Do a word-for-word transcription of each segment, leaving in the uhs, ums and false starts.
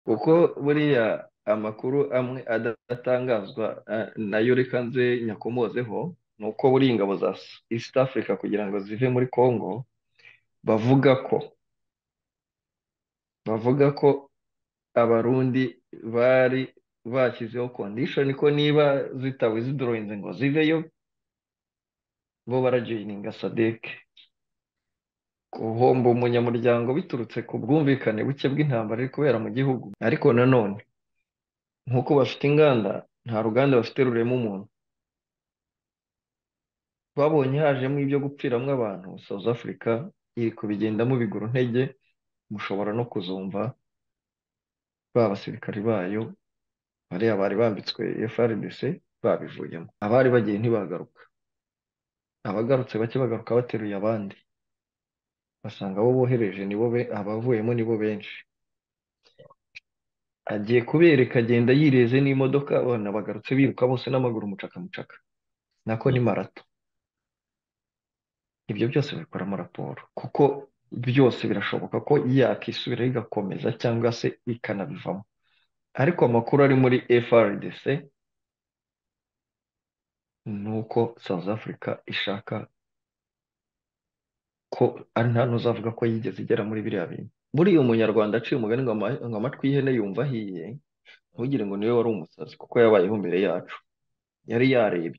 kuko buriya amakuru amwe adatangazwa eh, nayo reka nze nyakomozeho ni uko buriya ingabo za East Africa kugira ngo zive muri Congo bavuga ko bavuga ko abarundi bari bashyizeho condition ko niba zitawe zidorohinze ngo ziveyo bo barajoyininga sadek guhomba umunyamuryango biturutse ku bwumvikane buke bw'intambara iri kubera mu gihugu ariko nanone nk'uko bafite inganda nta ruganda bafite rurema umuntu babonye hajemo ibyo gupfiramo abantu South Africa iri kubigendamo biguru ntege mushobora no kuzumva ba basirikari bayo bariya bari bambitswe F R D C babivuyemo abari bagiye ntibagaruka abagarutse bake bagaruka bateruye abandi basanga abo bohereje nibo be abavuyemo nibo benshi agiye kubereka agenda yireze n'imodoka abana bagarutse biruka bose n'amaguru mucaka mucaka nako ni Mm. marato ibyo byose bikoramo raporo kuko byose birashoboka ko yakisubira igakomeza cyangwa se ikanabivamo ariko amakuru ari muri F R D C ni uko South Africa ishaka ko ari nta n'uzavuga ko yigeze igera muri biriya bintu buriya umunyarwanda aciye umugani ngo ama- ngo amatwi y'ihene yumva ahiye ntugire ngo niwe wari umusazi kuko yabayeho mbere yacu yari yarebye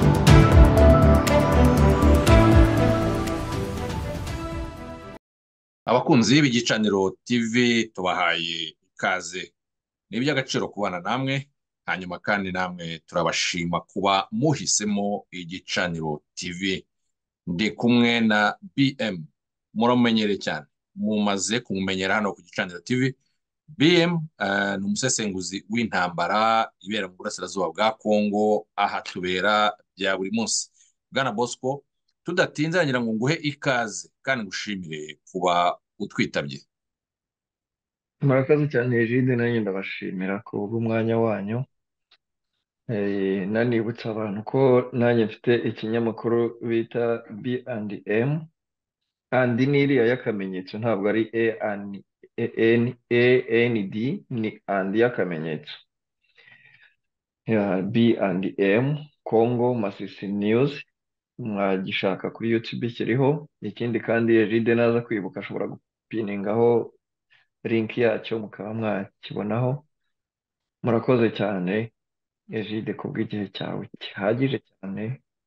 Abakunzi b'igicaniro T V tubahaye ikaze. Ni iby'agaciro kubana namwe, hanyuma kandi namwe turabashima kuba muhisemo igicaniro T V. Ndi kumwe na B M, muramenyere cyane, mumaze kumumenyera hano ku gicaniro T V. B M eh, ni umusesenguzi w'intambara ibera mu burasirazuba bwa Kongo, aha tubera bya buri munsi. Bwana Bosco, tudatinze ngira ngo nguhe ikaze kandi ngushimire kuba utwitabye. murakoze cyane Egide nanjye ndabashimira ku bw'umwanya wanyu. Eh, nanibutsa abantu ko nanjye mfite ikinyamakuru bita B and M and ni iriya y'akamenyetso ntabwo ari A and N A N D ni and y'akamenyetso ya B and M Congo Masisi News mwagishaka kuri YouTube kiriho ikindi kandi Egide naza kwibuka ashobora gupiningaho link yacyo mukaba mwakibonaho murakoze cyane Egide kubw'igihe cyawe gihagije cyane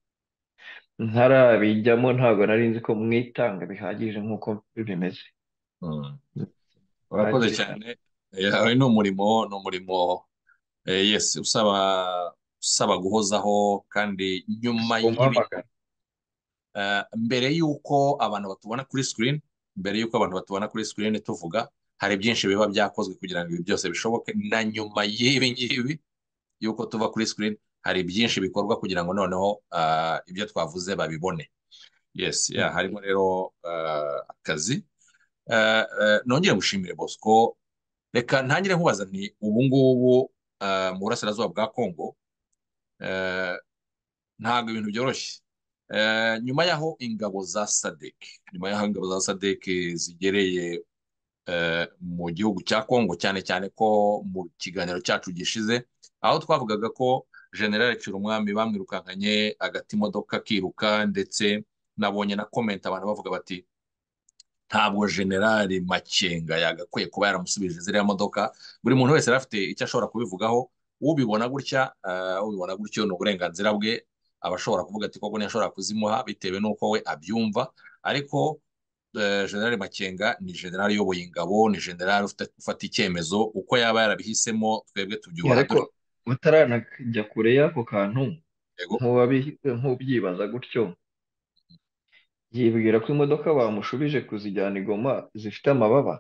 ntarabijyamo ntabwo nari nzi ko mwitanga bihagije nk'uko bimeze Mm. Urakoze bihagije cyane cyane. Eh, Uyu ni umurimo ni umurimo eh, yes usaba usaba guhozaho kandi nyuma y'ibi umuhamagara eh, mbere y'uko abantu batubona kuri screen mbere y'uko abantu batubona kuri screen tuvuga hari byinshi biba byakozwe kugira ngo ibi byose bishoboke, na nyuma y'ibi ngibi y'uko tuva kuri screen hari byinshi bikorwa kugira ngo noneho ah, ibyo twavuze babibone. Yes, yeah, harimo rero ah, akazi. Eh, eh, nongere gushimire Bosco, reka ntangire nkubaza nti ubu ngubu eh, mu burasirazuba bwa Kongo eh, ntabwo ibintu byoroshye. Eh, nyuma y'aho ingabo za sadek nyuma y'aho ingabo za sadek zigereye eh, mu gihugu cya Kongo, cyane cyane ko mu kiganiro cyacu gishize aho twavugaga ko General Cirumwami bamwirukankanye agati imodoka akiruka, ndetse nabonye na comment abantu bavuga bati ntabwo Generali Makenga yagakwiye kuba yaramusubije ziriya modoka. Buri muntu wese yari afite icyo ashobora kubivugaho, ubibona gutya eh, ubibona gutyo ni uburenganzira bwe, aba ashobora kuvuga ati koko ntiyashobora kuzimuha bitewe n'uko we abyumva, ariko eh, Generali Makenga ni generali uyoboye ingabo, ni generali ufite- ufata icyemezo, uko yaba yarabihisemo twebwe tubyubaha ariko dutyo. utaranajya kure y'ako kantu Yego. nk'uwabi- nk'ubyibaza gutyo yibwira ko imodoka bamushubije kuzijyana i Goma zifite amababa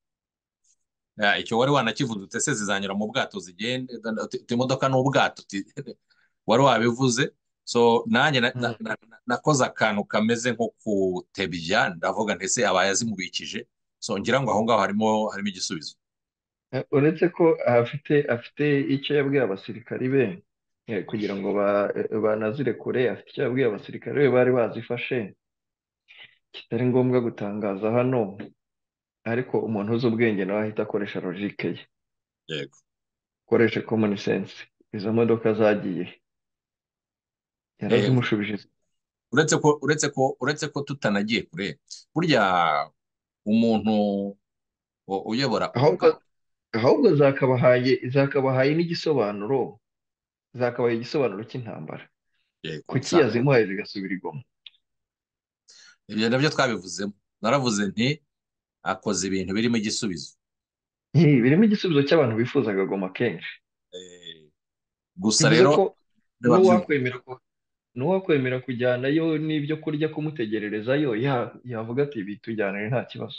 Eh, icyo wari wanakivuze ute se zizanyura mu bwato zigende, uti- uti imodoka ni ubwato uti- wari wabivuze. So nanjye na- na- Mm. na- na- nakoze akantu kameze nko kutebya, ndavuga nti ese aba yazimubikije. So ngira ngo aho ngaho harimo harimo igisubizo. Eh, uretse ko afite afite icyo yabwiye abasirikari be eh, kugira ngo ba- eh, banazirekure afite icyo yabwiye abasirikari be bari bazifashe kitari ngombwa gutangaza hano ariko umuntu uzi ubwenge nawe ahita akoresha logike ye yego. ukoreshe common sense. Izo modoka zagiye Eh, yarazimushubije. uretse ko uretse ko uretse ko tutanagiye kure, burya umuntu u- uyobora ahubwo urugamba. ahubwo zakabahaye zakabahaye n'igisobanuro, zakabaye igisobanuro cy'intambara, Yego, kuki za- yazimuhaye zigasubira igoma. ibyo nabyo twabivuzemo, naravuze nti akoze ibintu birimo igisubizo. Ibi birimo igisubizo cy'abantu bifuzaga goma kenshi. Eh, gusa bivuze rero ko ntibabyumva. n'uwakwemera ko n'uwakwemera kujyanayo n'ibyo kurya kumutegererezayo ya- yavuga ati bitujyanire nta kibazo.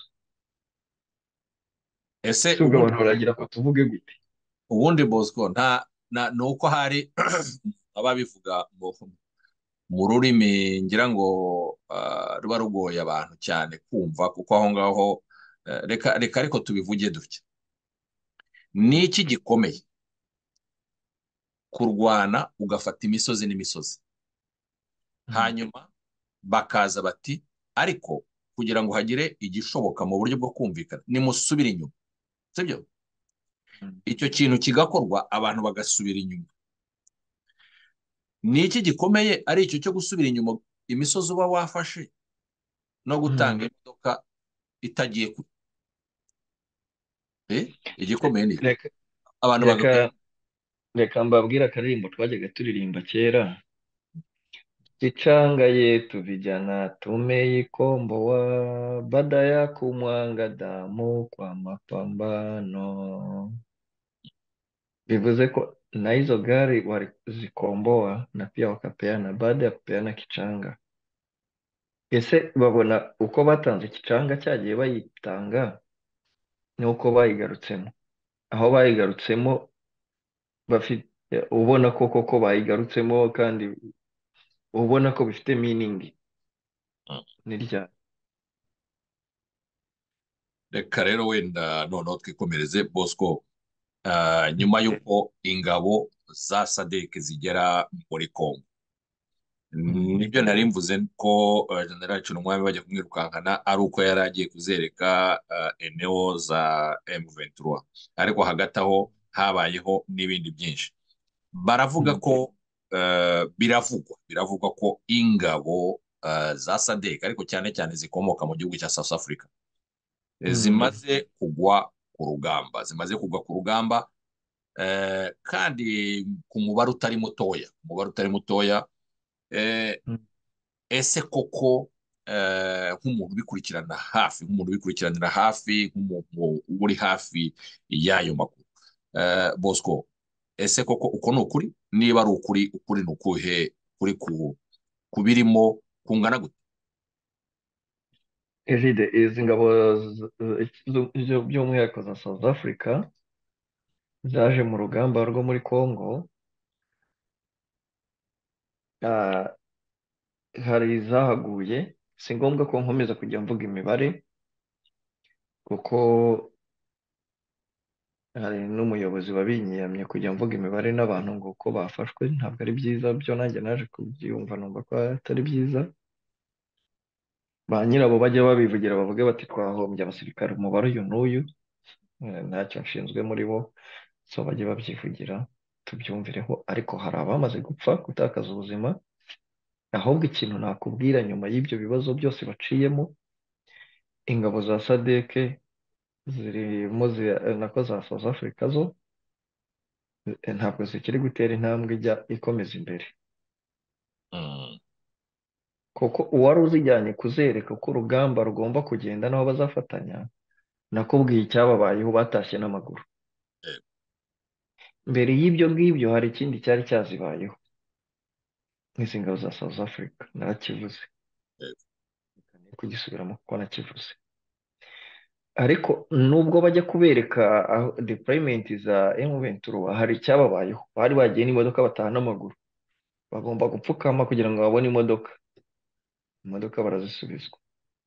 Ese Si ubwo ubundi abantu baragira ko tuvuge gute. ubundi Bosco nta na ni uko hari ababivuga mu mu rurimi ngira ngo ah, ruba rugoye abantu cyane kumva, kuko aho ngaho eh, reka reka ariko tubivuge dutya. Ni iki gikomeye kurwana ugafata imisozi n'imisozi, Mm. hanyuma bakaza bati ariko kugira ngo hagire igishoboka mu buryo bwo kumvikana nimusubire inyuma, sibyo? Mm. Icyo kintu kigakorwa abantu bagasubira inyuma. Ni iki gikomeye ari icyo cyo gusubira inyuma imisozi uba wafashe no gutanga Mm. imodoka itagiye ku eh? Igikomeye ni iki? reka Abantu reka bagakwiye. reka mbabwire akaririmbo twajyaga turirimba kera. Kichanga yetu vijana tumeikomboa, baada ya kumwanga damu kwa mapambano. Bivuze ko na hizo gari walizikomboa na pia wakapeana baada ya kupeana kichanga. Ese babona uko batanze kichanga cyagiye bayitanga n'uko bayigarutsemo, aho bayigarutsemo bafite ubona ko koko bayigarutsemo kandi ubona ko bifite meaning ni ryari. Reka rero wenda noneho twikomereze Bosco. Ah, nyuma y'uko ingabo za sadek zigera muri Congo, Mm. nibyo nari mvuze ko eh, General Chirumwami bajya kumwirukankana ari uko yari agiye kuzereka eh, eneo za M ventura, ariko hagati aho habayeho n'ibindi byinshi. Baravuga Mm. ko eh, biravugwa biravugwa ko ingabo eh, za sadek ariko cyane cyane zikomoka mu gihugu cya South Africa eh, Mm. zimaze kugwa ku rugamba zimaze kugwa ku rugamba eh, kandi ku mubare utari mutoya umubare utari mutoya. eh, Mm. ese koko eh, nk'umuntu ubikurikirana hafi nk'umuntu ubikurikiranira hafi nk'umuntu uba uri hafi y'ayo makuru, eh, Bosco, ese koko uko ni ukuri? Niba ari ukuri, ukuri ni ukuhe? Kuri ku ku birimo kungana gute? Egide, izi ngabo z- z- z- by'umwihariko za South Africa zaje mu rugamba rwo muri Congo. ah, hari izahaguye, si ngombwa ko nkomeza kujya mvuga imibare kuko hari n'umuyobozi wabinyiyamye kujya mvuga imibare n'abantu ngo uko bafashwe ntabwo ari byiza, byo nanjye naje kubyiyumva numva ko atari byiza. Ba nyirabo bajya babivugira bavuge bati twahombye abasirikare umubare uyu n'uyu, eh, ntacyo nshinzwe muri bo, so bajye babyivugira tubyumvireho, ariko hari abamaze gupfa gutakaza ubuzima. Ahubwo ikintu nakubwira nyuma y'ibyo bibazo byose baciyemo, ingabo za sadeke zirimo zi- nako za South Africa zo eh, ntabwo zikiri gutera intambwe ijya ikomeza imbere, Mm, kuko uwari uzijyanye kuzereka uko urugamba rugomba kugenda n'aho bazafatanya, nakubwiye icyababayeho, batashye n'amaguru. eh, Mbere y'ibyo ngibyo hari ikindi cyari cyazibayeho nk'izi ngabo za South Africa, narakivuze eh, ni kugisubiramo kuko nakivuze. Ariko nubwo bajya kubereka aho deployment za M ventura, hari icyababayeho, bari bagiye n'imodoka bataha n'amaguru, bagomba gupfukama kugira ngo babone imodoka, imodoka barazisubizwa.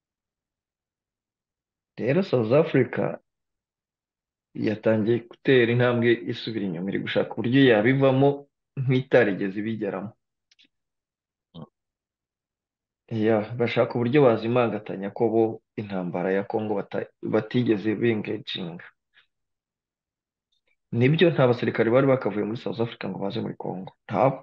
Rero South Africa yatangiye gutera intambwe isubira inyuma, iri gushaka uburyo yabivamo nk'itarigeze ibigeramo. mm. Ya, bashaka uburyo bazimangatanya ko bo intambara ya Congo bata- batigeze bengecinga. nibyo nta basirikare bari bakavuye muri South Africa ngo baze muri Congo, ntabo.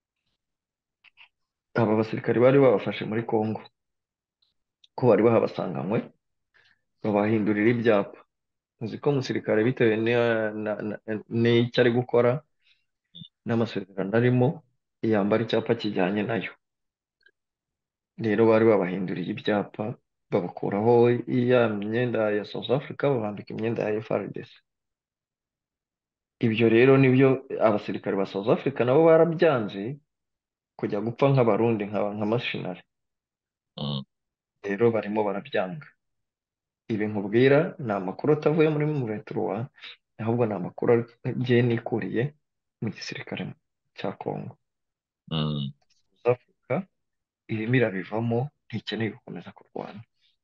Aba basirikare bari babafashe muri Congo ko bari bahabasanganywe, babahindurira ibyapa. Uzi ko umusirikare bitewe n'iya- na- na- n'icyo ari gukora n'amasezerano arimo, yambara icyapa kijyanye nayo. Rero bari babahinduriye ibyapa, babakuraho ya myenda ya South Africa, babambika imyenda ya F R D C. Ibyo rero nibyo abasirikare ba South Africa nabo barabyanze, kujya gupfa nk'abarundi nka nka mashinari. Mm, Rero barimo barabyanga. Ibi nkubwira ni amakuru atavuye muri muventura, ahubwo ni amakuru ngiye nikuriye mu gisirikare cya Congo. mm. South Africa irimo irabivamo, ntikeneye gukomeza kurwana.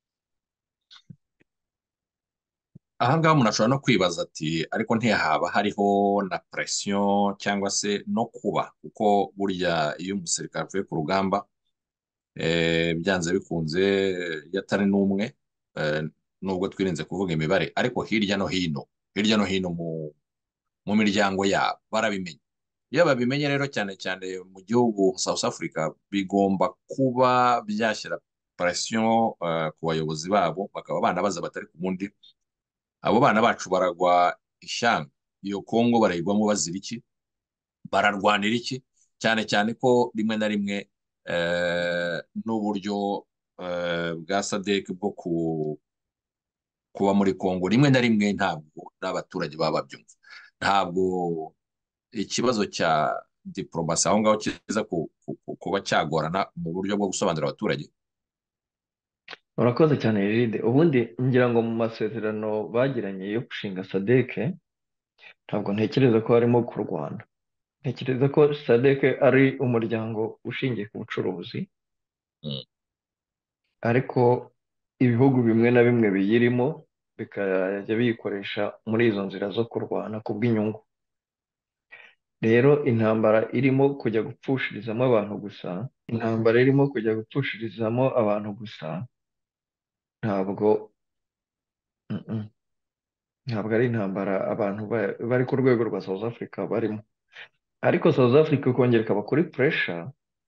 Aha ngaha umuntu ashobora no kwibaza ati ariko ntihaba hariho na presiyo cyangwa se no kuba, kuko burya iyo umusirikare avuye ku rugamba, eh, byanze bikunze, iyo atari n'umwe, eh, nubwo twirinze kuvuga imibare, ariko hirya no hino, hirya no hino mu mu miryango yabo barabimenye. Iyo babimenye rero, cyane cyane mu gihugu South Africa, bigomba kuba byashyira presiyo eh, ku bayobozi babo, bakaba banabaza batari ku bundi, abo bana bacu baragwa ishyanga, iyo Kongo barayigwamo bazira iki, bararwanira iki, cyane cyane ko rimwe na rimwe eh, n'uburyo eh, bwa sadek bwo ku- kuba muri Kongo, rimwe na rimwe ntabwo n'abaturage baba babyumva. Ntabwo ikibazo cya diporomasi aho ngaho kiza ku- ku- ku- kuba cyagorana mu buryo bwo gusobanurira abaturage. Urakoze cyane Egide. Ubundi ngira ngo mu masezerano bagiranye yo gushinga SADC, ntabwo ntekereza ko harimo kurwana. Ntekereza ko SADC ari umuryango ushingiye ku bucuruzi, Mm, ariko ibihugu bimwe na bimwe biyirimo bikajya biyikoresha muri izo nzira zo kurwana ku bw'inyungu. Rero intambara irimo kujya gupfushirizamo abantu gusa, intambara irimo kujya gupfushirizamo abantu gusa, ntabwo mm, mm, ntabwo ari intambara abantu ba- bari ku rwego rwa South Africa barimo. Ariko South Africa ikongera ikaba kuri pressure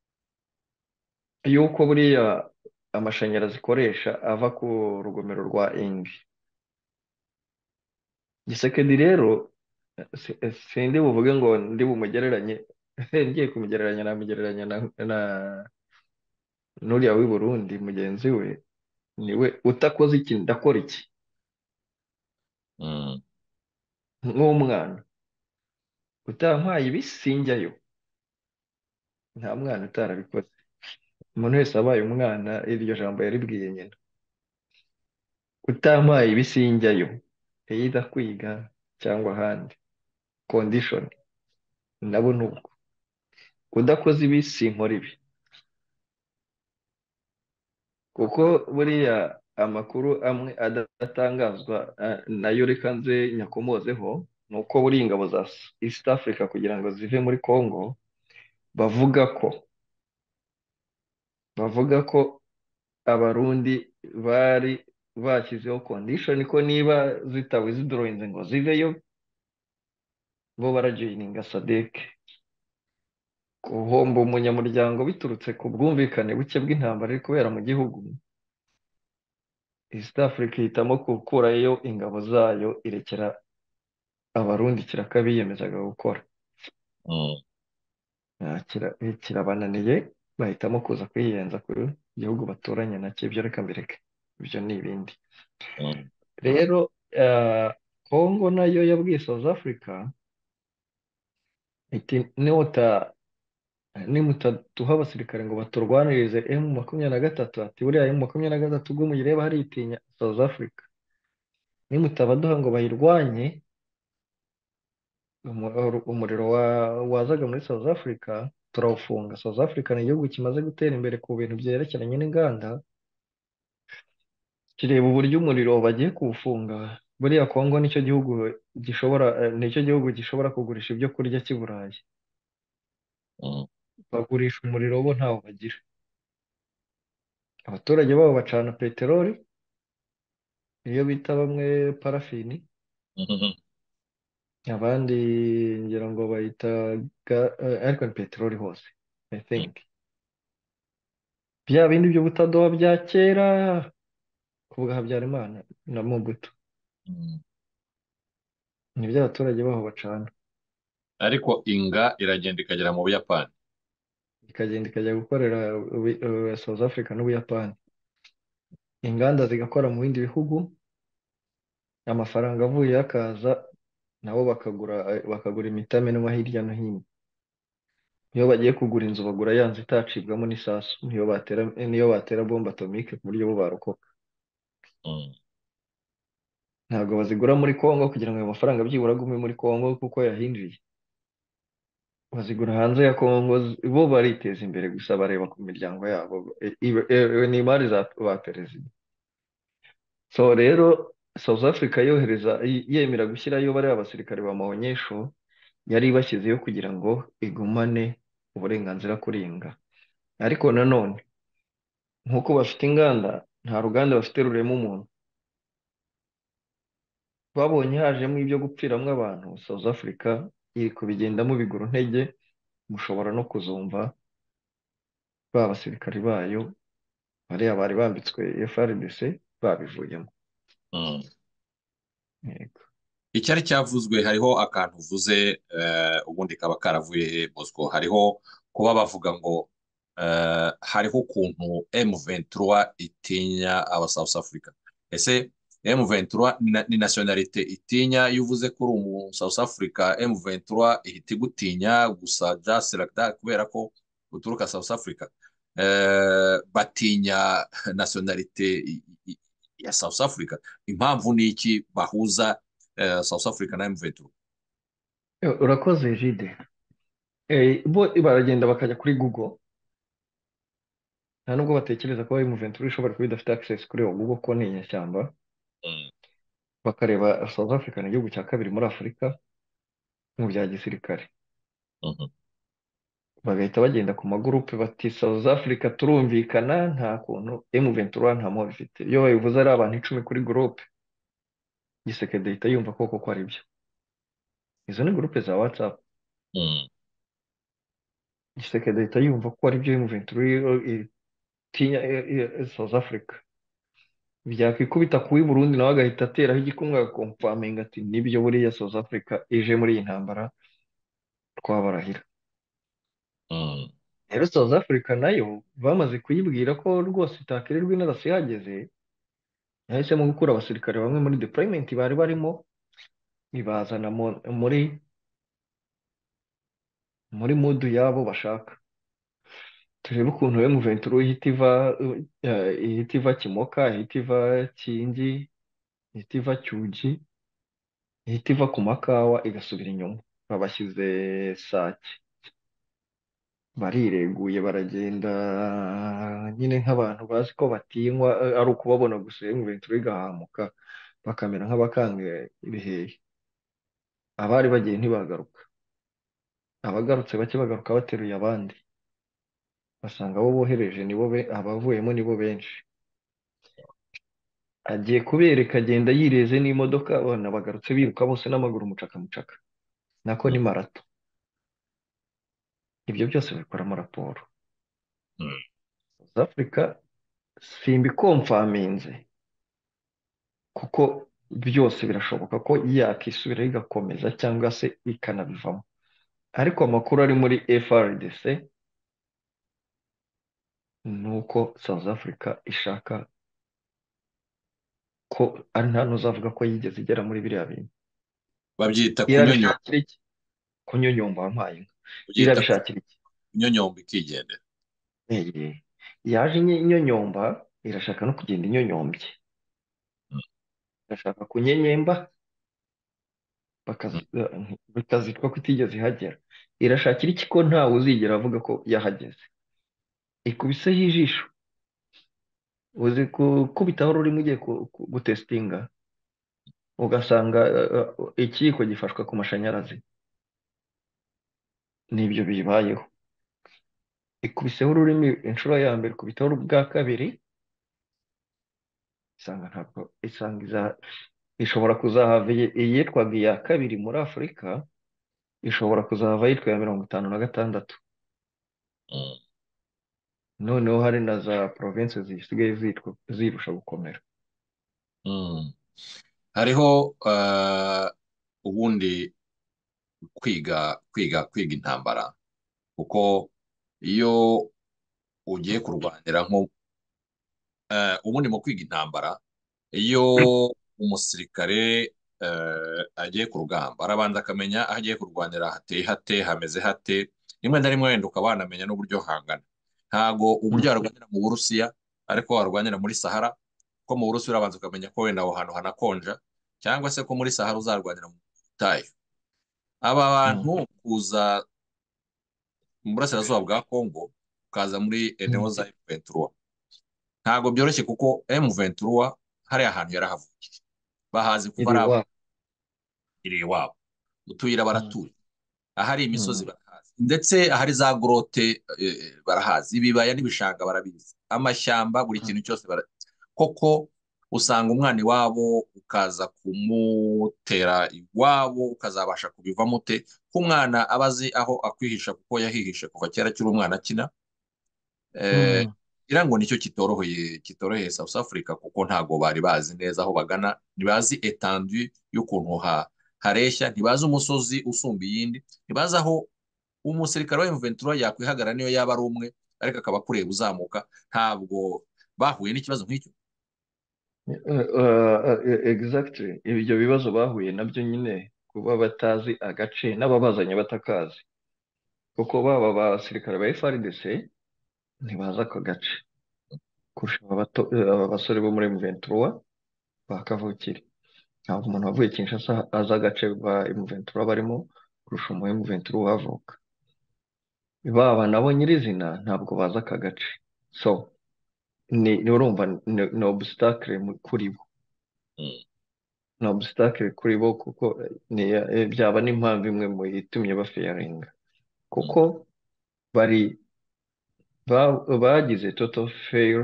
y'uko buriya amashanyarazi ikoresha ava ku rugomero rwa Ingi. Gisekedi rero, si- sindi buvuge ngo ndi bumugereranye, ngiye kumugereranya namugereranya na, na n'uriya w'i Burundi mugenzi we, niwe utakoze iki ndakora iki, mm, nk'umwana utampaye ibi sinjyayo. Nta mwana utarabikoze. Umuntu wese abaye umwana iryo jambo yaribwiye nyina, utampaye ibi sinjyayo, either kwiga cyangwa ahandi, condition nabo ni uko, udakoze ibi sinkora ibi. Kuko buriya amakuru amwe adatangazwa, eh, nayo reka nze nyakomozeho, ni uko buriya ingabo za East Africa kugira ngo zive muri Congo, bavuga ko bavuga ko abarundi bari bashyizeho condition ko niba zitawe zidorohinze ngo ziveyo, bo barajoyininga SADC. Guhomba umunyamuryango biturutse ku bwumvikane buke bw'intambara iri kubera mu gihugu, East Africa ihitamo gukurayo ingabo zayo, irekera abarundi ikiraka biyemezaga gukora. mm, Ah, kira- kirabananiye, bahitamo kuza kwiyenza ku gihugu baturanye nacyo. Ibyo reka mbireke, ibyo ni ibindi. mm, Rero ah, Congo nayo yabwiye South Africa iti nimuta nimutaduha abasirikare ngo baturwanirize emu makumyabiri na gatatu, ati buriya emu makumyabiri na gatatu ubwo muyireba haritinya South Africa, nimutabaduha ngo bayirwanye, umu- umuriro wa- wazaga muri South Africa turawufunga. South Africa ni igihugu kimaze gutera imbere ku bintu byerekeranye n'inganda, kireba uburyo umuriro bagiye kuwufunga. Buriya Congo nicyo gihugu gishobora eh, nicyo gihugu gishobora kugurisha ibyo kurya cy'i Burayi. mm, Bagurisha umuriro bo ntawo bagira. Abaturage babo bacana peteroli, iyo bita bamwe parafini, mhm, abandi ngira ngo bayita ga- eh, ariko ni peteroli hose, I Mm, think. Bya bindi by'ubutadowa bya kera ku bwa Habyarimana na Mobutu, mm. ni byo abaturage baho bacana, ariko inga iragenda ikagera mu buyapani. ikagenda ikajya gukorera Ubu- eh, South Africa n'Ubuyapani, inganda zigakora mu bindi bihugu, amafaranga avuye akaza, nabo bakagura bakagura imitamenwa hirya no hino. Iyo bagiye kugura inzu bagura ya nzu itacibwamo n'isasu, niyo batera niyo batera bombe atomike ku buryo bo barokoka. Mm, Ntabwo bazigura muri Congo kugira ngo ayo mafaranga byibura agume muri Congo kuko yahinjiye, bazigura hanze ya Congo, z- bo bariteza imbere gusa bareba ku miryango yabo. E- ibe- e- ni imari za ba perezida. So rero South Africa yohereza y- yemera gushyirayo bariya abasirikare ba maonyesho, yari ibashyizeyo kugira ngo igumane uburenganzira kuri iyi nga. Ariko nanone nk'uko bafite inganda, nta ruganda bafite rurema umuntu. Babonye hajemo ibyo gupfiramo abantu, South Africa iri kubigendamo biguru ntege, mushobora no kuzumva ba basirikari bayo bariya bari bambitswe F R D C babivuyemo. mm. Yego. icyari cyavuzwe hariho akantu uvuze, eh, ubundi kaba karavuye he, Bosco? Hariho kuba bavuga ngo eh, hariho ukuntu M ventura itinya aba South Africa. Ese M ventura ni na- ni nationalite itinya? Iyo uvuze ko uri umu South Africa, M ventura ihita igutinya gusa just like that kubera ko uturuka South Africa? Eh, batinya nationalite i- i- ya South Africa? Impamvu ni iki bahuza eh, South Africa na M ventura? Yo, urakoze Jide. Eh, bo baragenda bakajya kuri Google, nta nubwo batekereza ko M ventura ishobora kuba idafite access kuri iyo Google ko ni inyeshyamba, Mm, bakareba South Africa ni igihugu cya kabiri muri Afurika mu bya gisirikare, mhm, bagahita bagenda ku magurupe bati South Africa turumvikana, nta kuntu M ventura nta muhoro ifite. Iyo babivuze ari abantu icumi kuri gurupe, Gisekedi ahita yumva koko ko ari byo. Izo ni gurupe za WhatsApp. mm, Gisekedi ahita yumva ko ari byo M ventura itinya eh, eh, South Africa. Byakwikubita kuw'i Burundi nawe agahita ateraho igikumwe agakomfaminga ati nibyo buriya South Africa ije muri iyi ntambara twabarahira. mm, Rero South Africa nayo bamaze kuyibwira ko rwose itakirirwa inarasi ihageze, yahisemo gukura abasirikare bamwe muri deployment bari barimo, ibazana mu- muri muri mudu yabo bashaka. Turebe ukuntu M ventura ihita iva eh, ihita iva Kimoka, ihita iva Kingi, ihita iva Cyugi, ihita iva ku makawa igasubira inyuma. Babashyize Sake, barireguye baragenda nyine nk'abantu bazi ko batinywa, eh, ari ukubabona gusa M ventura igahamuka bakamera nk'abakanga ibihehe. Abari bagiye ntibagaruka, abagarutse bake bagaruka bateruye abandi, basanga abo bohereje nibo be abavuyemo nibo benshi. Agiye kubereka agenda yireze n'imodoka, abana bagarutse biruka bose n'amaguru mucaka mucaka, nako mm, ni marato. Ibyo byose babikoramo raporo. mm. South Africa simbikomfaminze kuko byose birashoboka ko yakisubiraho igakomeza cyangwa se ikanabivamo, ariko amakuru ari muri F R D C ni uko South Africa ishaka ko ari nta n'uzavuga ko yigeze igera muri biriya bintu. Babyita kunyonyo Irabishakira iki? Kunyonyomba wampaye inka. babyita Irabishakira iki? kunyonyomba ikigendera. Eh, yaje inye- inyonyomba, irashaka no kugenda inyonyombye, Mm, irashaka kunyenyemba mm, bakazi- eh, bikazitwa ko itigeze ihagera. Irashakira iki ko ntawe uzigera avuga ko yahageze? Ikubiseho ijisho, uzi gukubitaho ururimi ugiye ku- ku- gutesitinga, ugasanga eh, eh, ikiyiko gifashwe ku mashanyarazi. Nibyo bibayeho. Ikubiseho ururimi inshuro ya mbere, ikubitaho ubwa kabiri, isanga ntabwo isanga iza ishobora kuzahava iyi- iyitwaga iya kabiri muri Afurika, ishobora kuzahava yitwa iya mirongo itanu na gatandatu. mm, Noneho hari na za province zisigaye zitwa zirusha gukomera. mm. Hariho eh, ubundi kwiga kwiga kwiga intambara, kuko iyo ugiye kurwanira nko eh, ubundi mu kwiga intambara, iyo umusirikare eh, agiye ku rugamba arabanza akamenya aho agiye kurwanira hateye hate, hameze hate, rimwe na rimwe wenda ukaba wanamenya n'uburyo hangana. Ntago Mm, uburyo warwanira mu Burusiya ariko warwanira muri Sahara, ko mu Burusiya urabanza ukamenya ko wenda aho hantu hanakonja, cyangwa se ko muri Sahara uzarwanira mu butayu. Aba mm, bantu kuza mu burasirazuba bwa Kongo, ukaza muri eneo mm. za M ventura, ntabwo byoroshye kuko M ventura hariya hantu yarahavuye, bahazi kuva iri ari iwabo. abakiriye wabo, utuyira Mm, baratuye, ahari imisozi mm, barahazi, ndetse ahari za gorote eh, barahazi, ibibaya n'ibishanga barabizi, amashyamba, buri mm, kintu cyose bara... koko usanga umwana iwabo ukaza kumutera iwabo ukazabasha kubivamo ute, ko umwana aba azi aho akwihisha kuko yahihishe kuva kera akiri umwana akina. Eh, mm. ngira ngo nicyo kitoroheye kitoroheye South Africa, kuko ntago bari bazi neza aho bagana, ntibazi etendu y'ukuntu ha hareshya, ntibazi umusozi usumba iyindi, ntibazi aho umusirikare wa M ventura yakwihagarara niyo yaba ari umwe ariko akaba akureba uzamuka. Ntabwo bahuye n'ikibazo nk'icyo. Eh, eh, eh, exactly ibyo bibazo bahuye nabyo nyine, kuba batazi agace n'ababazanye batakazi, kuko baba abasirikare ba F R D C ntibazi ako gace kurusha aba bato- eh, aba basore bo muri M ventura ba kavukire. Ntabwo umuntu wavuye Kinshasa azi agace ba M ventura barimo kurusha umu M ventura uhavuka. Baba nabo nyirizina ntabwo bazi aka gace, so ni ni- urumva ni ni obstacle mu- kuri bo, Mm, ni obstacle kuri bo kuko eh, ni eh, byaba n'impamvu imwe mu itumye bafiyaringa, mm. kuko bari ba- bagize total fail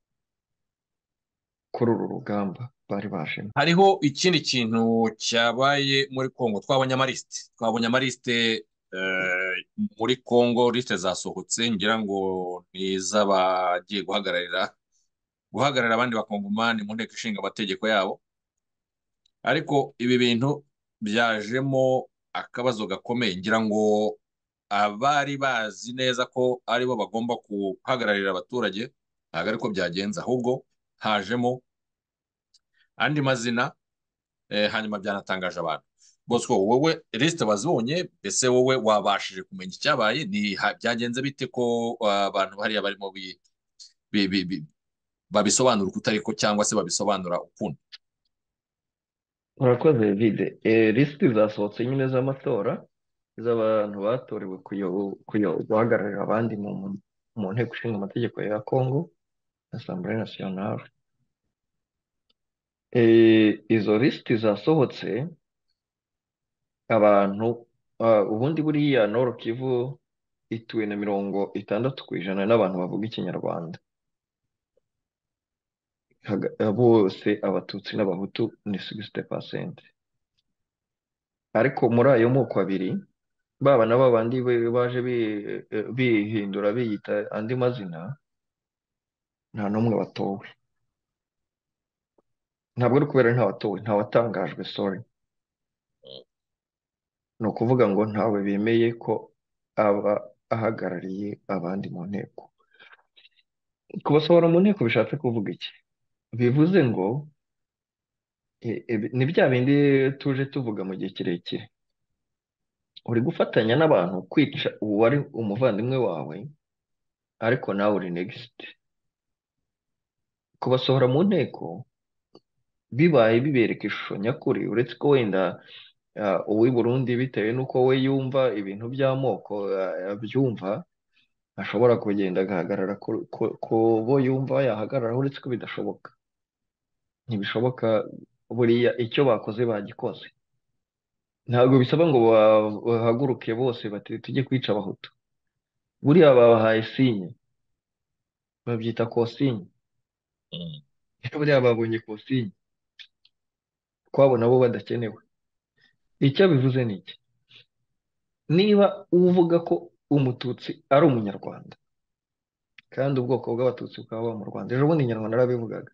kuri uru rugamba bari bajemo. Hariho ikindi kintu cyabaye muri Congo, twabonye amalisite twabonye amalisite eh, muri Congo, lisite zasohotse, ngira ngo ni iz'abagiye guhagararira guhagararira abandi bakongomani mu nteko ishinga amategeko yabo. Ariko ibi bintu byajemo akabazo gakomeye, ngira ngo abari bazi neza ko aribo bagomba guhagararira abaturage ntabwo ariko byagenze, ahubwo hajemo andi mazina. Eh, hanyuma byanatangaje abantu. Bosco, wowe lisite wazibonye, mbese wowe wabashije kumenya icyabaye, ni ha- byagenze bite ko uh, abantu hariya barimo bi- bi- bi- bi- babisobanura uko utari ko, cyangwa se babisobanura ukundi? Urakoze vide. E, lisiti zasohotse nyine z'amatora z'abantu batorewe kuyo- kuyo- guhagararira abandi mu mu nteko ishinga amategeko ya Congo, Assemblée Nationale. E, izo lisiti zasohotse abantu, ah, ubundi buriya Nord Kivu ituwe na mirongo itandatu ku ijana n'abantu bavuga ikinyarwanda. Haga- bose abatutsi n'abahutu ni sixty percent. Ariko muri ayo moko abiri, baba na babandi be- baje bi- eh, bihindura biyita andi mazina, nta n'umwe watowe. Ntabwo ari ukubera nta watowe, nta watangajwe, sorry. Ni ukuvuga ngo ntawe bemeye ko aba ahagarariye abandi mu nteko. Kubasohora mu nteko bishatse kuvuga iki? Bivuze ngo e- e- ni bya bindi tuje tuvuga mu gihe kirekire. Uri gufatanya n'abantu kwica uwari umuvandimwe wawe, ariko nawe uri next. Kubasohora mu nteko bibaye bibereka ishusho nyakuri, uretse ko wenda ah, uw'i Burundi bitewe n'uko we yumva ibintu by'amoko ah, abyumva, ashobora kugenda agahagarara ku ku- ku bo yumva yahagarara, uretse ko bidashoboka. Ntibishoboka, buriya icyo bakoze bagikoze. Ntabwo bisaba ngo ba- bahaguruke bose bati tujye kwica abahutu. Buriya babahaye sinye, babyita kosinye. Mm, Buriya babonye kosinye. kwabo nabo badakenewe. icyo bivuze ni iki? Niba uvuga ko umututsi ari umunyarwanda kandi ubwoko bw'abatutsi bukaba buba mu Rwanda, ejo bundi inyarwanda narabivugaga,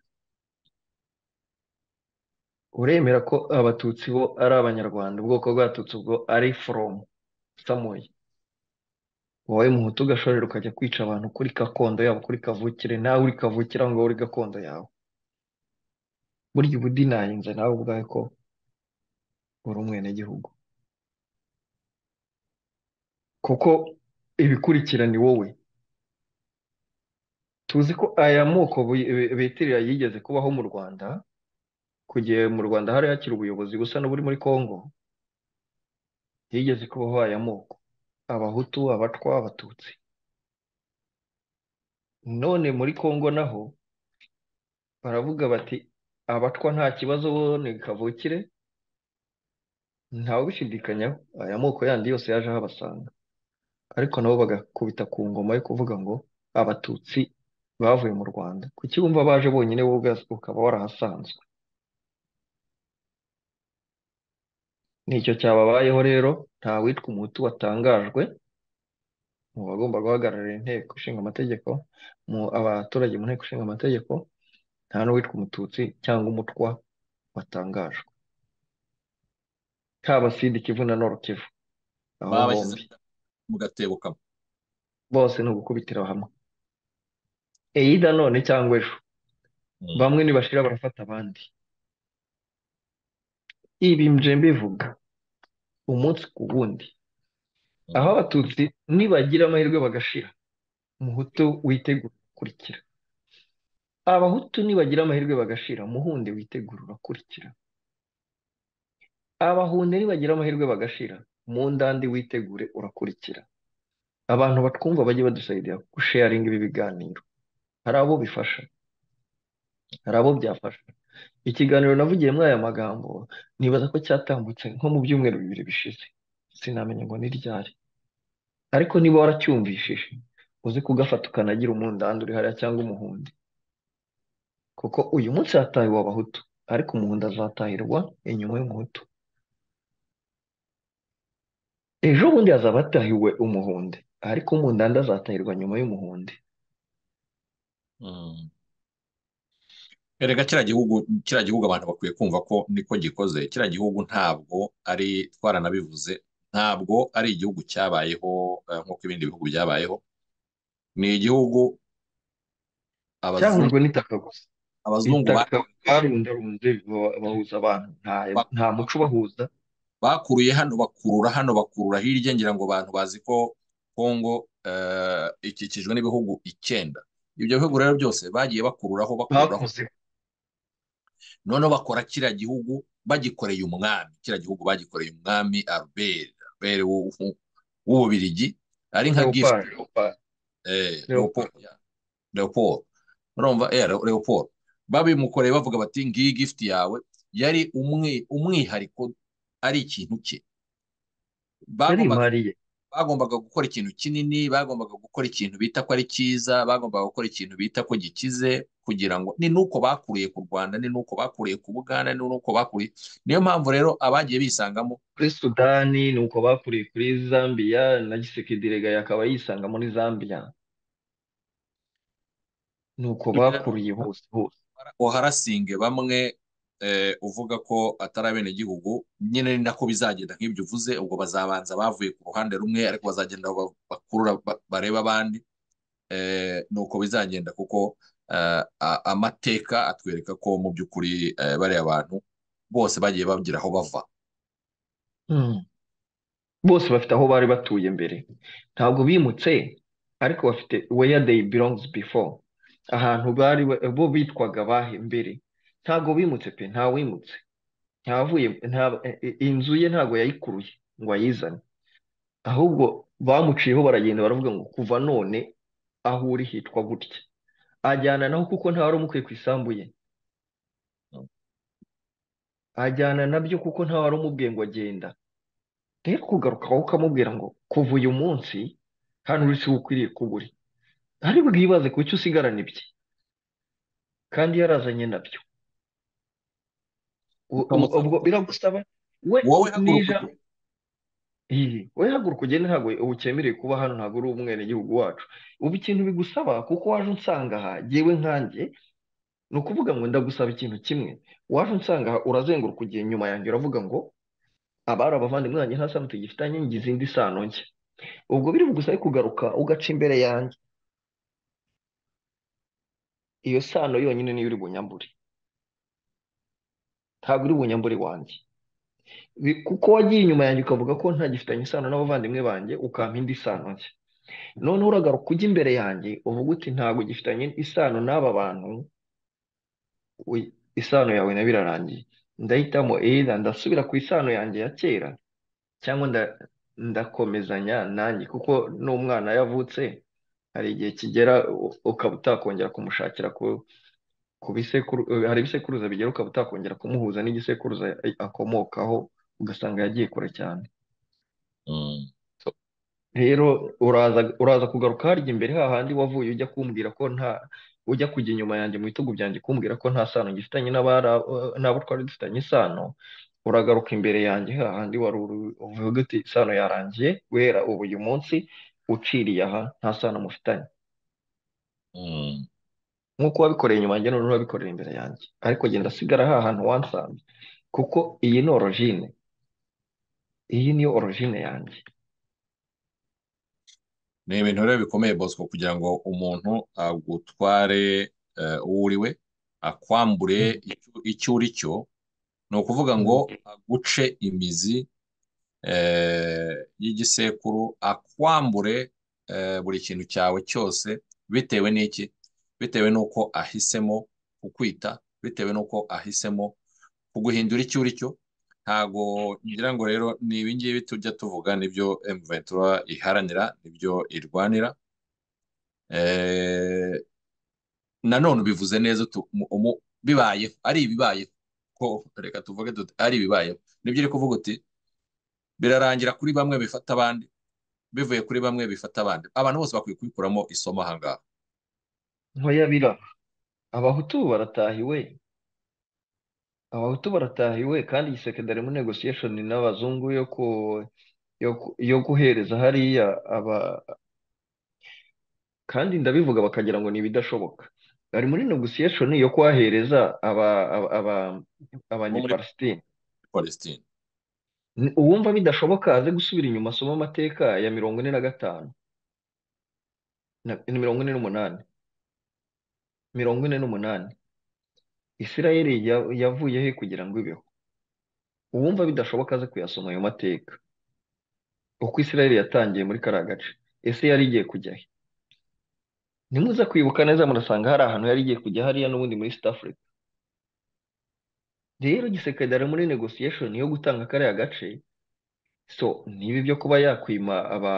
uremera ko abatutsi bo ari abanyarwanda, ubwoko bw'abatutsi ubwo ari from somewhere, wowe muhutu ugashorera ukajya kwica abantu kuri gakondo yabo, kuri kavukire, nawe uri kavukire aho ngaho uri gakondo yawe, burya uba udinayinze nawe ubwawe ko uri umwenegihugu, kuko ibikurikira ni wowe. Tuzi ko aya moko bi- bi- bitirira yigeze kubaho mu Rwanda, kugihe mu Rwanda hari hakiri ubuyobozi busa n'uburi muri Kongo, higeze kubaho aya moko: abahutu, abatwa, abatutsi. None muri Kongo naho baravuga bati abatwa nta kibazo, bo ni kavukire, ntawe ubishidikanyaho, aya moko yandi yose yaje ahabasanga, ariko nabo bagakubita ku ngoma yo kuvuga ngo abatutsi bavuye mu Rwanda. Kuki wumva baje bonyine, wowe ubwawe ukaba warahasanzwe? Nicyo cyababayeho rero. Nta witwa umuhutu watangajwe mu bagomba guhagararira inteko ishinga amategeko, mu abaturage mu nteko ishinga amategeko, nta n'uwitwa umututsi cyangwa umutwa watangajwe, haba sidi kivu na nord kivu, aho baba bashyize hombi mu gatebo kamwe. bose ni ugukubitira hamwe, eyida none cyangwa ejo. Mm. Bamwe nibashira barafata abandi. Ibi nje mbivuga umunsi ku wundi, aho Mm. abatutsi nibagira amahirwe bagashira, umuhutu witegura ukurikira. Abahutu nibagira amahirwe bagashira, muhunde witegura urakurikira. Abahunde nibagira amahirwe bagashira, mu ndandi witegure urakurikira. Abantu batwumva bajye badusayidira gusharinga ibi biganiro, hari abo bifasha, hari abo byafasha. Ikiganiro navugiyemo aya magambo nibaza ko cyatambutse nko mu byumweru bibiri bishize, sinamenya ngo ni ryari, ariko niba waracyumvishije uzi kugafata ukanagira umundandi uri hariya cyangwa umuhundi, kuko uyu munsi hatahiwe abahutu, ariko umuhundi azatahirwa inyuma y'umuhutu. Ejo bundi hazaba hatahiwe umuhundi, ariko umundandi azatahirwa nyuma y'umuhundi. Mm. Erega kiriya gihugu kiriya gihugu abantu bakwiye kumva ko niko gikoze. Kiriya gihugu ntabwo ari, twaranabivuze, ntabwo ari igihugu cyabayeho eh, nk'uko ibindi bihugu byabayeho. Ni igihugu abazungu Cyahujwe n'itaka gusa, abazungu ba- itaka barundarunze ba- bahuza abantu, nta ba- nta muco ubahuza. bakuruye hano bakurura hano bakurura hirya, ngira ngo abantu bazi ko Kongo eh, ikikijwe n'ibihugu icyenda. Ibyo bihugu rero byose bagiye bakururaho bakururaho, Bakoze noneho bakora kiriya gihugu bagikoreye umwami. Kiriya gihugu bagikoreye umwami Albert Albert w'u- w'u- w'Ububiligi, ari nka gift. leopard leopard eh, leopard Leopold ya- Leopold, urumva eh, Le- Leopold babimukoreye bavuga bati ngiyi gift yawe, yari umwe umwihariko, ari ikintu cye. bagombaga yarimariye. bagombaga gukora ikintu kinini, bagombaga gukora ikintu bita ko ari cyiza, bagombaga gukora ikintu bita ko gikize, kugira ngo ni nuko bakuriye ku Rwanda, ni nuko bakuriye ku Buganda, ni nuko bakuriye. Niyo mpamvu rero abagiye bisangamo Kuri Sudani ni uko bakuriye, kuri Zambia na Gisekedi Rega akaba yisanga muri Zambia, ni uko bakuruye hose hose. uharasinge bamwe eh, uvuga ko atari abenegihugu, nyine ni nako bizagenda nk'ibyo uvuze. Ubwo bazabanza bavuye ku ruhande rumwe, ariko bazagenda ba- bakurura ba- bareba abandi. Eh, ni uko bizagenda, kuko eh, a- amateka atwereka ko mu by'ukuri eh, bariya bantu bose bagiye bagira aho bava. Hmm. Bose bafite aho bari batuye mbere, ntabwo bimutse, ariko bafite where they belongs before, ahantu bari ba- bo bitwaga bahe mbere. Ntabwo bimutse pe, nta wimutse, ntavuye, nta e- e- inzu ye ntabwo yayikuruye ngo ayizane, ahubwo bamuciyeho baragenda baravuga ngo kuva none aho uri hitwa gutya, ajyana naho kuko nta wari umukwiye ku isambu ye, ajyana nabyo kuko nta wari umubwiye ngo agenda. Rero kugarukaho ukamubwira ngo kuva uyu munsi hano uri si ukwiriye kuba uri, ari bwibaze kuki usigarana ibye kandi yarazanye nabyo. U- u- ukamusaba ubwo ko biragusaba we wowe haguruka nija ujye. iyi we haguruka ugende, ntabwo uba ukemereye kuba hano, ntabwo uri umwenegihugu wacu. Ubu ikintu bigusaba kuko waje unsanga aha jyewe nkanjye, ni ukuvuga ngo ndagusaba ikintu kimwe. Waje unsanga aha urazenguruka ugiye inyuma yanjye uravuga ngo abari abavandimwe banjye nta sano tugifitanye, ngize indi sano nshya. Ubwo biri bugusabe kugaruka ugaca imbere yanjye, iyo sano yonyine niyo uri bunyambure, ntabwo uri bunyambure wanjye. Bi- kuko wagiye inyuma yanjye ukavuga ko ntagifitanye isano n'abavandimwe banjye, ukampa indi sano nshya. Noneho uragaruka ujya imbere yanjye uvuga uti ntabwo gifitanye isano n'aba bantu, we- isano yawe nayo irarangiye. Ndahitamo either ndasubira ku isano yanjye ya kera, cyangwa nda- ndakomezanya nanjye, kuko n'umwana yavutse hari igihe kigera u- ukaba utakongera kumushakira ku ku bisekuru, hari ibisekuruza bigera ukaba utakongera kumuhuza n'igisekuruza akomokaho, ugasanga yagiye kure cyane. Mm. Rero uraza uraza kugaruka harya imbere hahandi wavuye ujya kumbwira ko nta, ujya kujya inyuma yanjye mu bitugu byanjye kumbwira ko nta sano ngifitanye n'abara n'abo twari dufitanye isano. Uragaruka imbere yanjye hahandi wari uri uvuga uti isano yarangiye guhera ubu uyu munsi uciriye aha nta sano mufitanye, Mm. nk'uko wabikoreye inyuma yanjye none urabikorera imbere yanjye, ariko genda asigara hahantu wansanze, kuko iyi ni orojine, iyi niyo orojine yanjye. Ni ibintu rero bikomeye Bosco, kugira ngo umuntu agutware eh, uwo uri we, akwambure Mm, icyo icyo uri cyo, ni ukuvuga ngo mm. aguce imizi eh, y'igisekuru, akwambure eh, buri kintu cyawe cyose, bitewe n'iki? Bitewe n'uko ahisemo kukwita, bitewe n'uko ahisemo kuguhindura icyo uri cyo. Ntago ngira ngo rero ni ibi ngibi tujya tuvuga, nibyo M ventura iharanira, nibyo irwanira. Eh, nanone ubivuze neza utu- umu- umu- bibayeho ari ibibayeho, ko reka tuvuge tuti ari ibibayeho, nibyo uri kuvuga uti birarangira kuri bamwe bifata abandi, bivuye kuri bamwe bifata abandi. Abantu bose bakwiye kubikuramo isomo aha ngaha. Ntoya bira, abahutu baratahiwe, abahutu baratahiwe, kandi iyi secondary mu negotiation n'abazungu yo ku yo, ku- yo guhereza hariya aba, kandi ndabivuga bakagira ngo ni ibidashoboka. Bari muri negotiation yo kuhahereza aba aba aba- Bo muri abanyepalestine. Palestine. Ni- uwumva bidashoboka aze gusubira inyuma asoma amateka ya mirongo ine na gatanu na ni mirongo ine n'umunani, mirongo ine n'umunani Isirayeli ya- yavuye he kugira ngo ibeho? Uwumva bidashoboka aze kuyasoma ayo mateka, uko Isirayeli yatangiye muri kariya gace. Ese yari igiye kujya he? Nimuza kwibuka neza murasanga hari ahantu yari igiye kujya hariya n'ubundi muri East Africa. Rero gisekadari muri negotiation yo gutanga kariya gace, so niba ibyo kuba yakwima aba,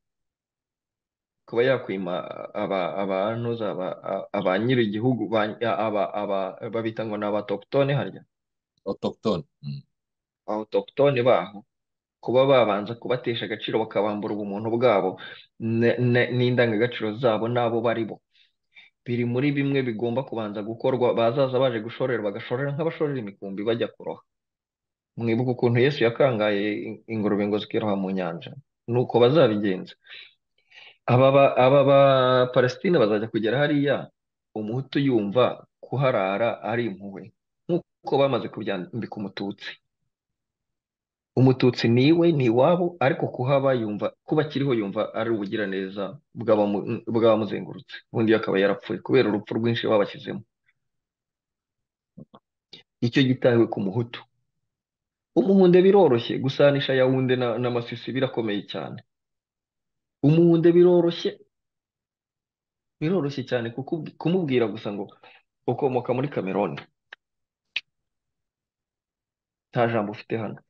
kuba yakwima aba abantuza aba aba nyiri igihugu ba aba aba babita ngo ni abatoktone harya, Autochtone. Mm. autochtone baho, kuba babanza kubatesha agaciro bakabambura ubumuntu bwabo ne- ne- n'indangagaciro zabo n'abo bari bo, biri muri bimwe bigomba kubanza gukorwa. Bazaza baje gushorera bagashorera nk'abashorera imikumbi bajya kuroha. Mwibuka ukuntu Yesu yakangaye in- ingurube ngo zikiroha mu nyanja, nuko bazabigenza. aba ba aba ba Palestine bazajya kugera hariya umuhutu yumva kuharara ari impuhwe, nk'uko bamaze kubyambika umututsi. Umututsi niwe ni iwabo, ariko kuhaba yumva, kuba akiriho yumva ari ubugiraneza bw'abamu- bw'abamuzengurutse, ubundi we akaba yarapfuye kubera urupfu rwinshi babashyizemo. Icyo gitahiwe ku muhutu. Umuhunde biroroshye gusanisha Yawunde na, na Masisi birakomeye cyane. Umuhunde biroroshye, biroroshye cyane kuko ubwi- kumubwira gusa ngo ukomoka muri Cameroon, nta jambo ufite hano,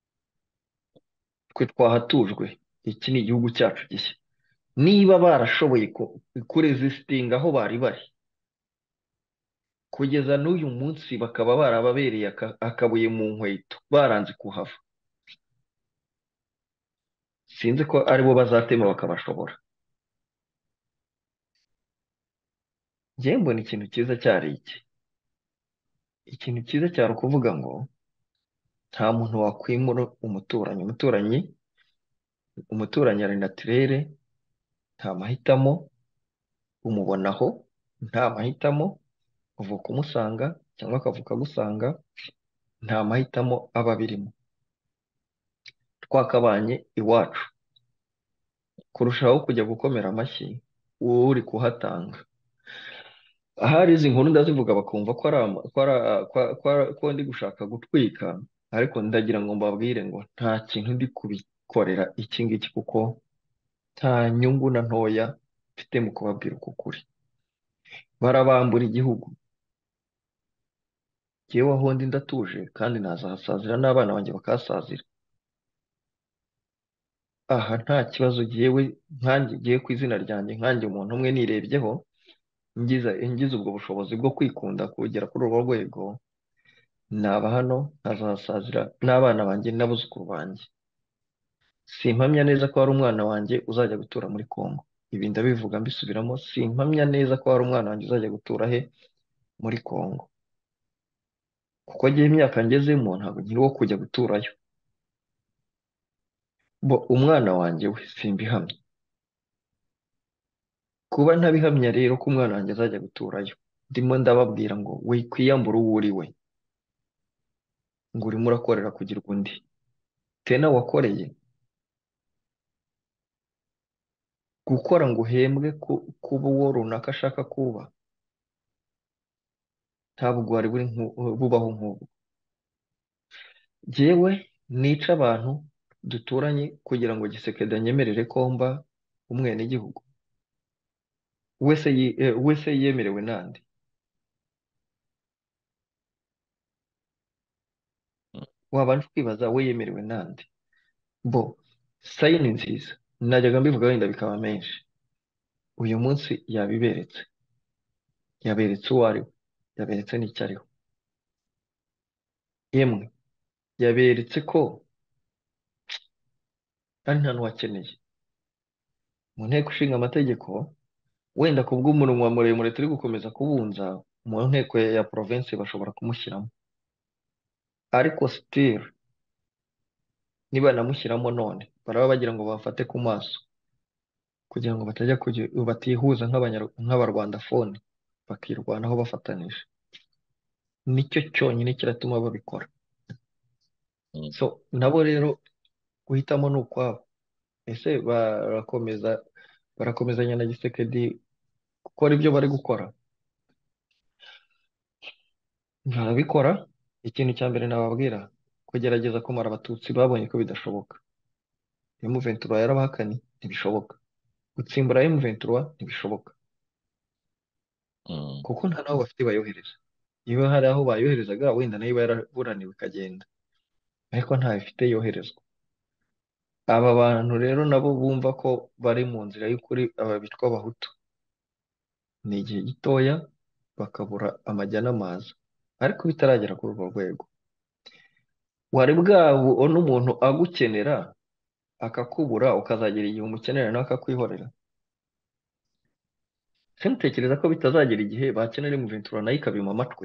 twe twahatujwe, iki ni igihugu cyacu gishya. Niba barashoboye ku- kurezisitinga aho bari bari kugeza n'uyu munsi, bakaba barababereye aka- akabuye mu nkweto baranze kuhava, sinzi ko aribo bazatema bakabashobora. Njyewe mbona ikintu cyiza cyari iki, ikintu cyiza cyari ukuvuga ngo nta muntu wakwimura umuturanyi. Umuturanyi umuturanyi ari natirere, nta mahitamo, umubonaho, nta mahitamo, uvuka umusanga cyangwa akavuka agusanga, nta mahitamo aba abirimo. Twakabanye iwacu kurushaho kujya gukomera amashyi uwo uri kuhatanga. Ahari izi nkuru ndazivuga bakumva ko ari ama- ko ari ko- ko- ko ndi gushaka gutwika, ariko ndagira ngo mbabwire ngo nta kintu ndi kubikorera iki ngiki, kuko nta nyungu na ntoya mfite mu kubabwira uku kuri. Barabambura igihugu, jyewe aho ndi ndatuje kandi nazahasazira n'abana banjye bakahasazira. Aha nta kibazo, jyewe nkanjye, jyewe ku izina ryanjye nkanjye umuntu umwe nirebyeho, ngize ngize ubwo bushobozi bwo kwikunda kugera kuri urwo rwego, naba hano nkazahasazira n'abana banjye n'abuzukuru banjye. Simpamya neza ko hari umwana wanjye uzajya gutura muri Kongo. Ibi ndabivuga mbisubiramo, simpamya neza ko hari umwana wanjye uzajya gutura he? Muri Kongo. Kuko agiye imyaka ngezemo ntabwo nkiri uwo kujya guturayo. Bo umwana wanjye we simbihamya. Kuba ntabihamya rero ko umwana wanjye azajya guturayo, ndimo ndababwira ngo wikwiyambura uwo uri we, ngo urimo urakorera kugira undi. Tena wakoreye gukora ngo uhembwe ku- kuba uwo runaka ashaka kuba, ntabwo wari buri nku- bubaho nk'ubu. Jyewe nica abantu duturanye kugira ngo Gisekedi anyemerere ko mba umwenegihugu. We se yi- eh, we se yemerewe nande? Wabanje kwibaza we yemerewe nande? Bo sayini nziza, najyaga mbivuga wenda bikaba menshi, uyu munsi yabiberetse. Yaberetse uwo ari we, yaberetse n'icyo ariho. Yemwe yaberetse ko ari nta n'uwakeneye. Mu nteko ishinga amategeko, wenda ku bw'umunwa muremure turi gukomeza kubunza, mu nteko ya ya provinsi bashobora kumushyiramo, ariko still niba namushyiramo none baraba bagira ngo bafate ku maso, kugira ngo batajya kugi- batihuza nk'abanyar- nk'abarwandafone bakirwanaho bafatanije. Nicyo cyonyine kiratuma babikora. Mm. So nabo rero guhitamo ni ukwabo. Ese barakomeza barakomezanya na Gisekedi gukora ibyo bari gukora? Barabikora. Ikintu cya mbere nababwira, kugerageza kumara abatutsi babonye ko bidashoboka. M ventura yarabahakanye, ntibishoboka. Gutsimbura M ventura ntibishoboka, Mm. kuko nta n'aho bafite bayohereza. Iyo hari aho bayoherezaga wenda nayo iba yaraburaniwe ikagenda, ariko ntayo ifite yoherezwa. Aba bantu rero nabo bumva ko bari mu nzira y'ukuri, aba bitwa abahutu, ni igihe gitoya bakabura amajya n'amaza, ariko bitaragera kuri urwo rwego. Wari bwabona umuntu agukenera akakubura, ukazagera igihe umukenera nawe akakwihorera? Se mutekereza ko bitazagera igihe bakenera M ventura nayo ikabima amatwi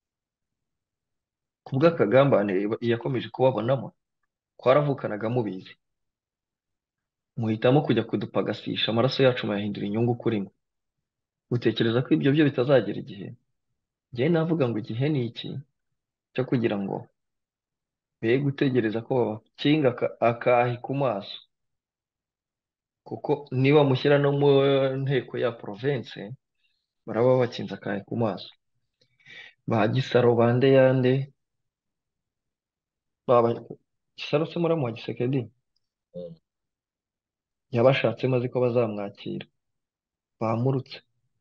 ku bw'akagambane yakomeje kubabonamo? Twaravukanaga mubizi, muhitamo kujya kudupagasisha, amaraso yacu muyahindura inyungu kuri mwe. Utekereza ko ibyo byo bitazagera igihe? Njyewe navuga ngo igihe ni iki cyo kugira ngo be gutegereza ko babakinga aka- akahi ku maso, kuko niba mushyira no mu nteko ya province baraba bakinze akahe ku maso. Ba Gisaro bande yande, baba Gisaro se muramu wa Gisekedi Mm. yabashatsemo azi ko bazamwakira, bamurutse.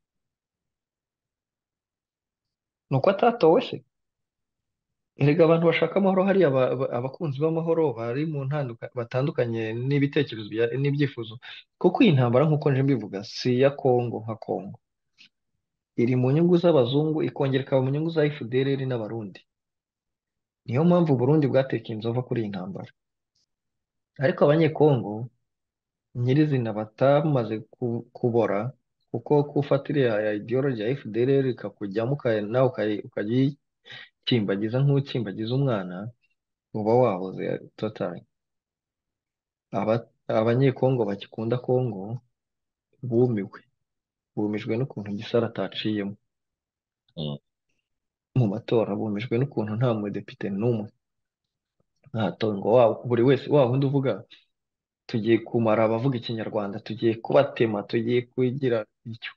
Nuko atatowe se? Erega abantu bashaka amahoro hariya, aba- aba- abakunzi b'amahoro bari mu ntanduka- batandukanye n'ibitekerezo bya- n'ibyifuzo, kuko iyi ntambara nk'uko nje mbivuga si iya Kongo nka Kongo. Iri mu nyungu z'abazungu, ikongera ikaba mu nyungu za F D L R n'Abarundi. Niyo mpamvu Burundi bwatekeye inzova kuri iyi ntambara. Ariko abanyekongo nyirizina batamaze ku- kubora, kuko gufata iriya ya ideology ya F D L R ikakujyamo uka- nawe ukayi- ukayikimbagiza nk'ukimbagiza umwana, uba wahoze totari. Aba- abanyekongo bakikunda Kongo bumiwe, bumijwe n'ukuntu Gisara ataciyemo Mm. mu matora, bumijwe n'ukuntu nta mudepite n'umwe ntatowe ngo wa buri wese wa wundi uvuga tugiye kumara abavuga ikinyarwanda, tugiye kubatema, tugiye kugira icyo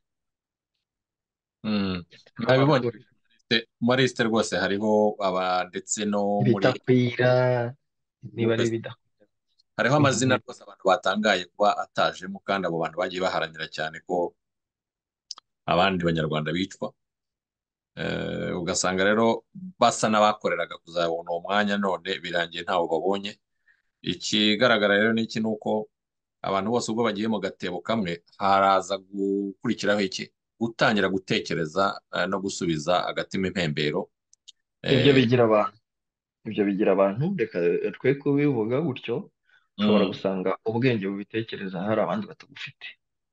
Mm. nabibonye tukabakorera muri lisite rwose hariho aba ndetse no muri ibidakwira, niba ari U S ibidakwira hariho ibintu amazina nk'ibyo. rwose abantu batangaye kuba atajemo kandi abo bantu bagiye baharanira cyane ko abandi banyarwanda bicwa. Eh, ugasanga rero basa n'abakoreraga kuzabona uwo mwanya none birangiye ntawo babonye. Ikigaragara rero ni iki ni uko abantu bose ubwo bagiye mu gatebo kamwe haraza gukurikiraho iki gutangira gutekereza eh, no gusubiza agatima impembero. Ibyo Eh, bigira abantu, ibyo bigira abantu, reka twe kubivuga gutyo, ushobora mm, gusanga ubwenge bubitekereza hari abandi batabufite.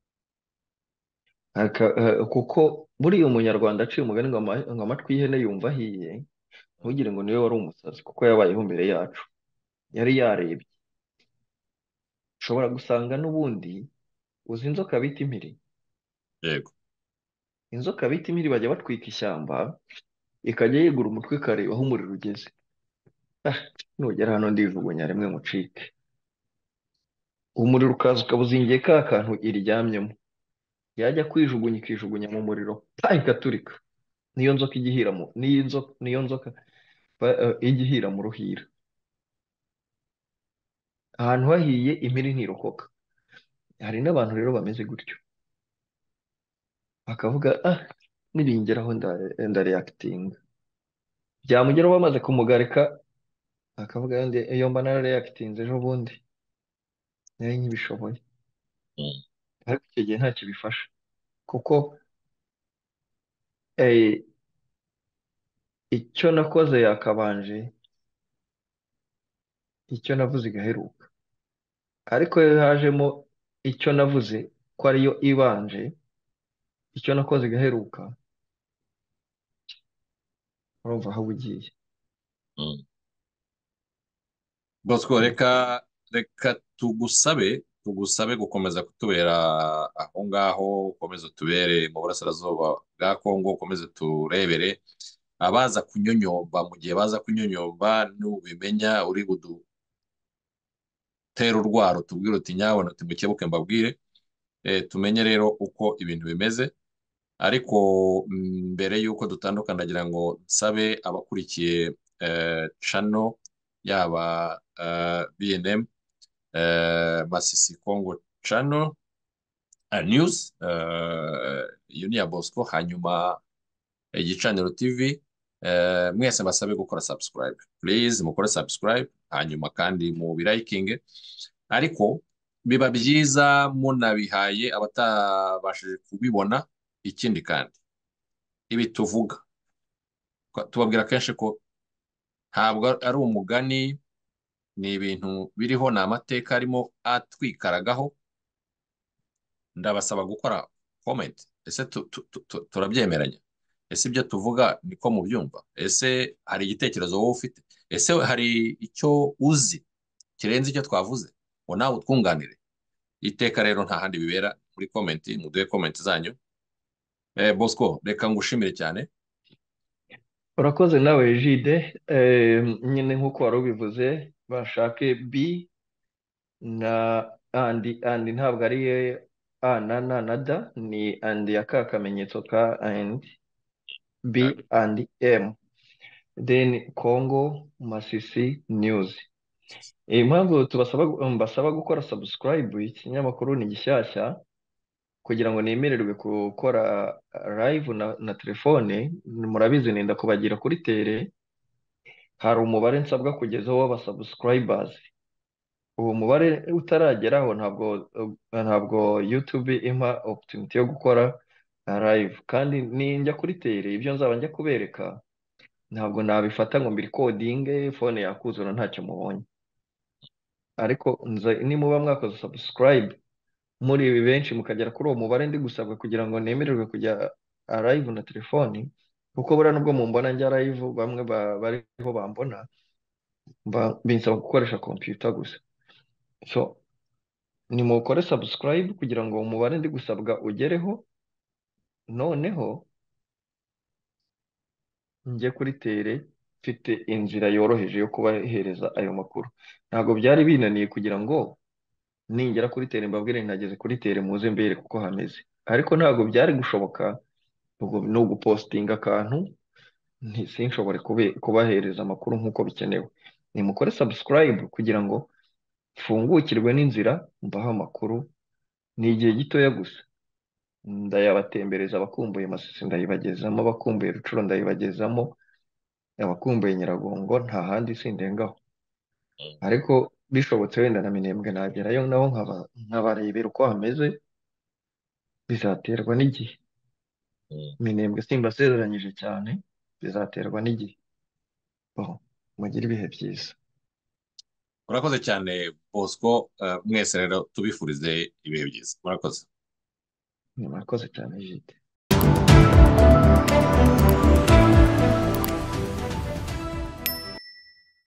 Aka- eh, kuko buriya umunyarwanda aciye umugani ngo ama- ngo amatwi y'ihene yumva ahiye, ntugire ngo niwe wari umusazi kuko yabayeho mbere yacu, yari yarebye. Ushobora gusanga n'ubundi uzi inzoka bita impiri. yego. Inzoka bita impiri bajya batwika ishyamba, ikajya yegura umutwe ikareba aho umuriro ugeze. Ah, nugera hano ndijugunya rimwe mucike. Umuriro ukaza ukabuzingiye ka kantu iryamyemo, yajya kwijugunya ikijugunya mu muriro pa ikaturika. Niyo nzoka ijya ihira mu niyo nzoka niyo nzoka ba- eh, ijya ihira mu ruhira. Ahantu hahiye impiri ntirokoka. Hari n'abantu rero bameze gutyo, bakavuga ah, nibingeraho nda- ndareakitinga. Byamugeraho bamaze kumugarika, akavuga ndi iyo mba narareakitinze ejo bundi nari nkibishoboye. Mm, Ariko icyo gihe ntacyo bifasha kuko eh, icyo nakoze yakabanje, icyo navuze igaheruka. Ariko iyo hajemo icyo navuze ko ariyo ibanje, icyo nakoze igaheruka, urumva aho ugiye. mm. Bosco reka reka tugusabe tugusabe gukomeza kutubera aho ngaho, ukomeze utubere mu burasirazuba bwa Kongo, ukomeze turebere abaza kunyonyomba. Mu gihe baza kunyonyomba nubimenya uri budutere urwaro tubwire uti nyabona timukebuke mbabwire. Eh, tumenye rero uko ibintu bimeze. Ariko mm, mbere y'uko dutandukana ndagira ngo nsabe abakurikiye eh, channel yaba eh, B N M eh, Masisi Congo channel eh, news eh, iyo ni iya Bosco, hanyuma igicaniro T V eh, mwese mbasabe gukora subscribe, please mukore subscribe, hanyuma kandi mu birayikinge. Ariko biba byiza munabihaye abatabashije kubibona. Ikindi kandi ibi tuvuga tubabwira kenshi ko ntabwo ari umugani, ni ibintu biriho, ni amateka arimo atwikaragaho. Ndabasaba gukora comment. Ese tu- tu- tu- tu- turabyemeranya? Ese ibyo tuvuga niko mubyumva? Ese hari igitekerezo wowe ufite? Ese hari icyo uzi kirenze icyo twavuze ngo nawe utwunganire? Iteka rero nta handi bibera muri comment. Muduhe comment zanyu. eh, Bosco reka ngushimire cyane. Urakoze nawe Jide, eh, nyine nk'uko wari ubivuze bashake B na andi andi ntabwo ari a na na na da, ni andi ya ka kamenyetso ka and B and M, then Congo Masisi News. Impamvu tubasaba mbasaba gukora subscribe, ikinyamakuru ni gishyashya, kugira ngo nemererwe gukora live na, na telefone. Murabizi nenda kubagira kuri tere, hari umubare nsabwa kugezaho w'aba subscribers. Uwo mubare utarageraho ntabwo ntabwo YouTube impa opportunity yo gukora live, kandi ninjya kuri tere ibyo nzaba njya kubereka ntabwo nabifata ngo mbirikodinge fone yakuzura ntacyo mubonye. Ariko nza nimuba mwakoze subscribe muri ibi benshi mukagera kuri uwo mubare ndi gusabwa kugira ngo nemererwe kujya live na telefoni, kuko buriya nubwo mumbona njya live bamwe ba- bariho bambona, mba- binsaba gukoresha computer gusa. So nimukore subscribe kugira ngo umubare ndi gusabwa ugereho, noneho njye kuri tere mfite inzira yoroheje yo kubahereza ayo makuru. Ntabwo byari binaniye kugira ngo ningera kuri tere mbabwire nageze kuri tere muze mbere kuko hameze, ariko ntabwo byari gushoboka. ubwo ni ugupostinga akantu, nti- sinshobore kube- kubahereza amakuru nk'uko bikenewe. Nimukore subscribe kugira ngo mfungukirwe n'inzira mbaho amakuru. Ni igihe gitoya gusa, ndayabatembereza. Abakumbuye Masisi ndayibagezamo, abakumbuye Rucuro ndayibagezamo, abakumbuye Nyiragongo nta handi sindengaho. Mm, Ariko bishobotse wenda na Minembwe nagerayo naho nkaba- nkabarebera uko hameze, bizaterwa n'igihe. mm. Minembwe simbasezeranyije cyane, bizaterwa n'igihe. Oh, mugire ibihe byiza. Murakoze cyane Bosco, eh, mwese rero tubifurize ibihe byiza, murakoze. Murakoze cyane Jide.